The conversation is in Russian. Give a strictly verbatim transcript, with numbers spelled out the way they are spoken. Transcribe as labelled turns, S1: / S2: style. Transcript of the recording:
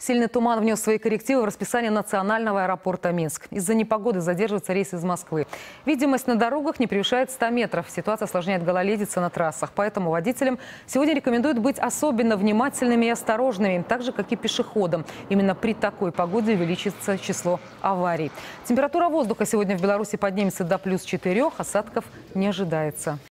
S1: Сильный туман внес свои коррективы в расписание национального аэропорта Минск. Из-за непогоды задерживаются рейсы из Москвы. Видимость на дорогах не превышает ста метров. Ситуация осложняет гололедица на трассах. Поэтому водителям сегодня рекомендуют быть особенно внимательными и осторожными, так же, как и пешеходам. Именно при такой погоде увеличится число аварий. Температура воздуха сегодня в Беларуси поднимется до плюс четырех, осадков не ожидается.